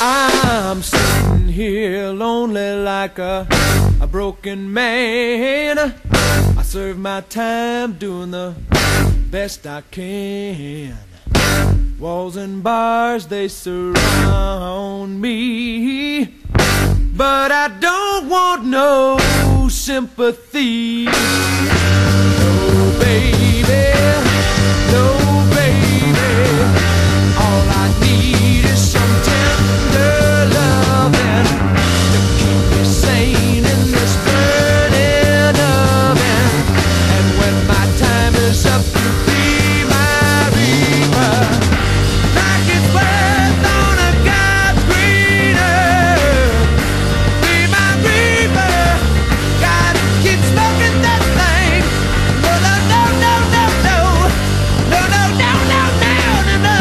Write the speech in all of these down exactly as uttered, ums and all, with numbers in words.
I'm sitting here lonely like a, a broken man. I serve my time doing the best I can. Walls and bars, they surround me, but I don't want no sympathy. No, baby, no, baby. All I need is some tender loving to keep me sane in this burning oven. And when my time is up, you be my reaper. Like it's worth on a God's green earth. Be my reaper. Gotta keep smoking that thing. No, no, no, no, no, no. No, no, no, no, no, no, no.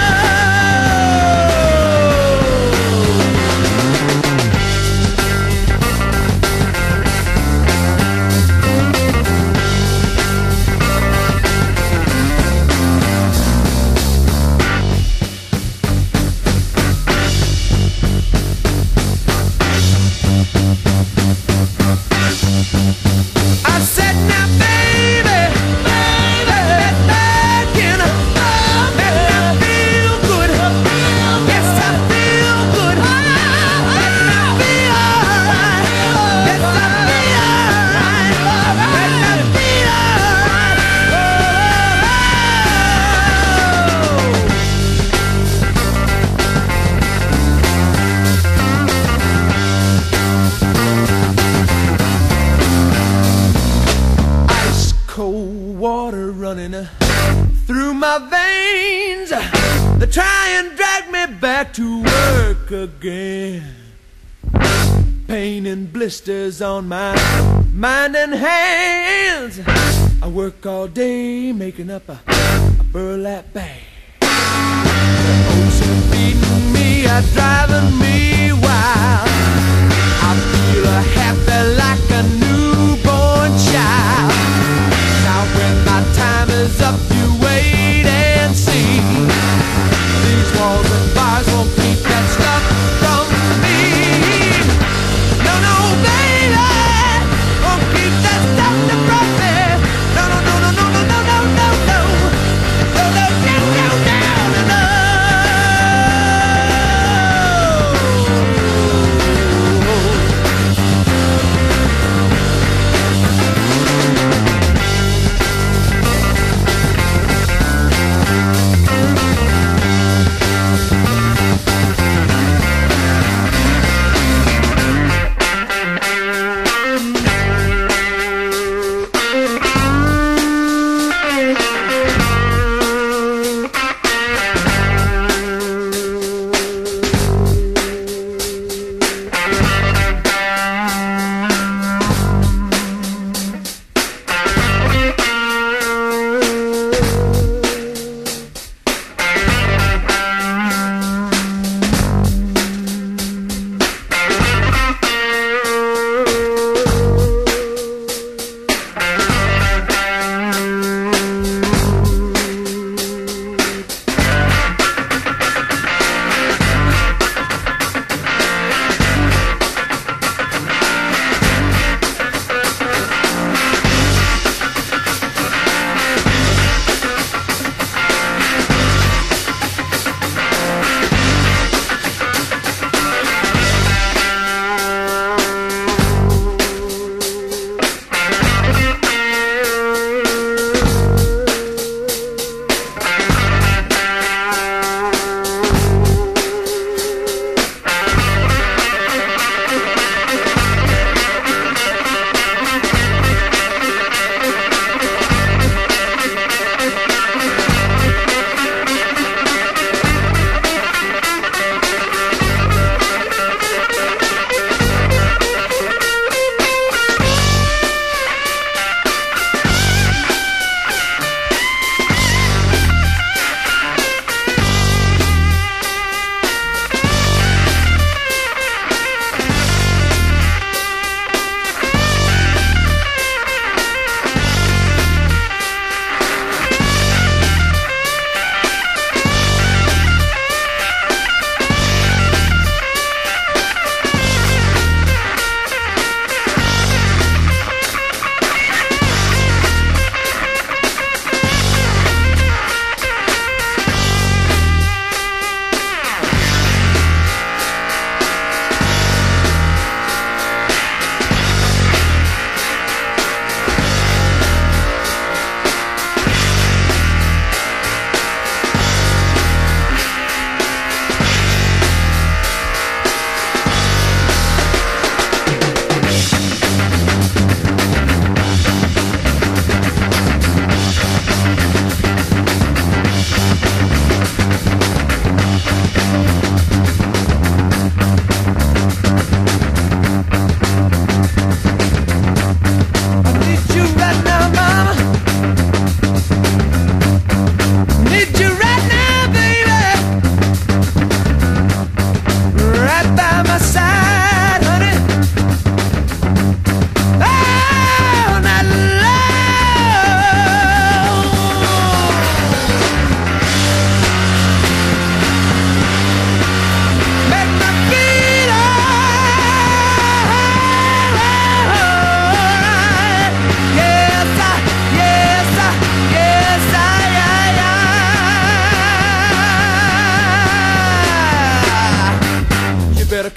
I said now, baby, baby, let back in. Let me feel good. Yes, I feel good. Let me feel alright. Yes, I feel alright. Let me feel Ice cold water running uh, through my veins. They try and drag me back to work again. Pain and blisters on my mind and hands. I work all day making up a, a burlap bag. The ocean beating me, are driving me wild. I feel happy like a newborn child. Now when my time is up, you wait and see. These walls and bars won't keep that stuff from me. No, no, baby, won't keep that stuff from me. No, no, no, no, no, no, no, no, no, no. No, no, no, no, no, no, no.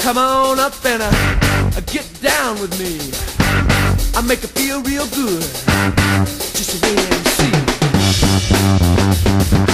Come on up and uh, get down with me. I make it feel real good. Just wait and see.